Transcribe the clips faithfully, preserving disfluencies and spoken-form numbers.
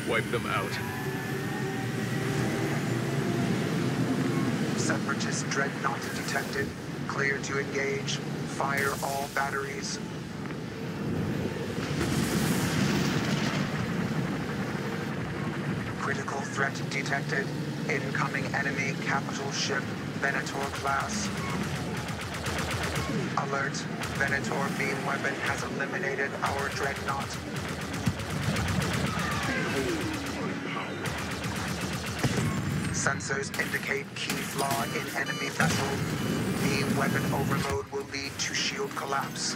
Wipe them out. Separatist dreadnought detected. Clear to engage. Fire all batteries. Critical threat detected. Incoming enemy capital ship, Venator class. Alert. Venator beam weapon has eliminated our dreadnought. Sensors indicate key flaw in enemy vessel. Beam weapon overload will lead to shield collapse.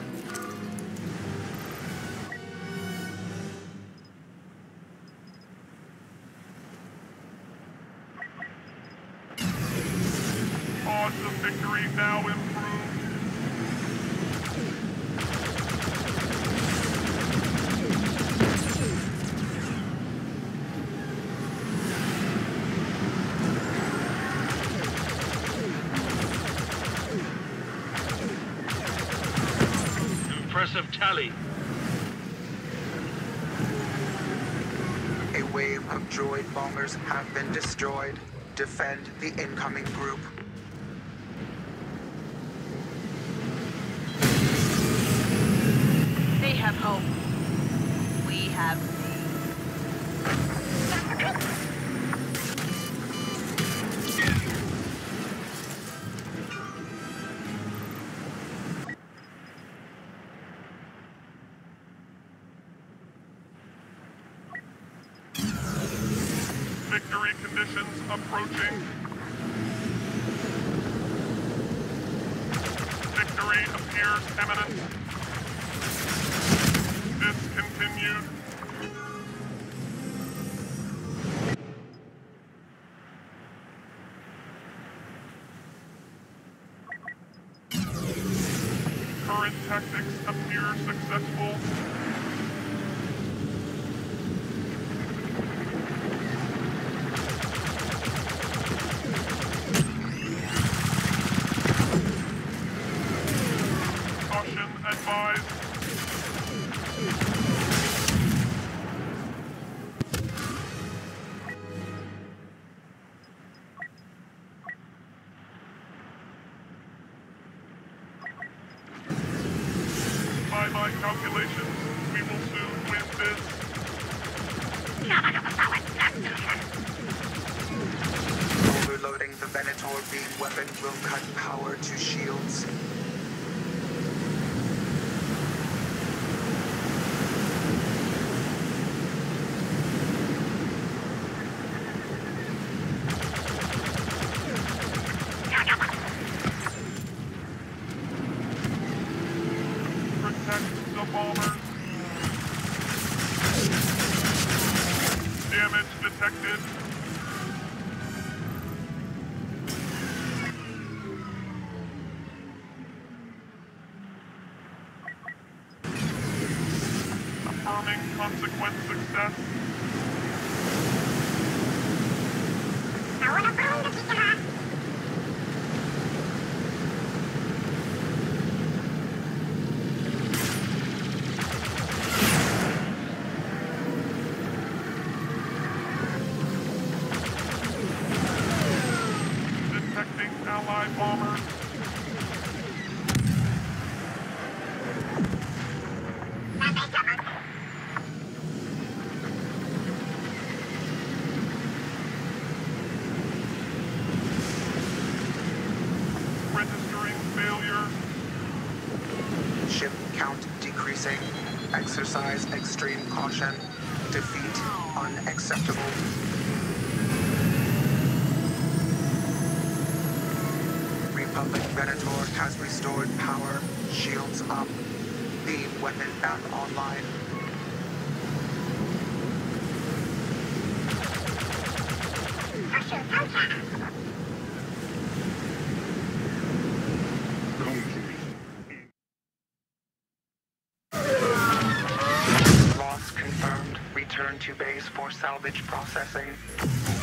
Odds of victory now improved. Impressive tally. A wave of droid bombers have been destroyed. Defend the incoming group. They have hope. We have... Victory conditions approaching. Victory appears imminent. Discontinued. Current tactics appear successful. Caution advised. By my calculations, we will soon win this. Overloading the Venator beam weapon will cut power to shields. Protect the bombers. Damage detected. Affirming consequent success. Detecting allied bombers. Registering failure. Ship count decreasing. Exercise extreme caution. Defeat unacceptable. Republic Venator has restored power. Shields up. Beam weapon back online. Loss confirmed. Return to base for salvage processing.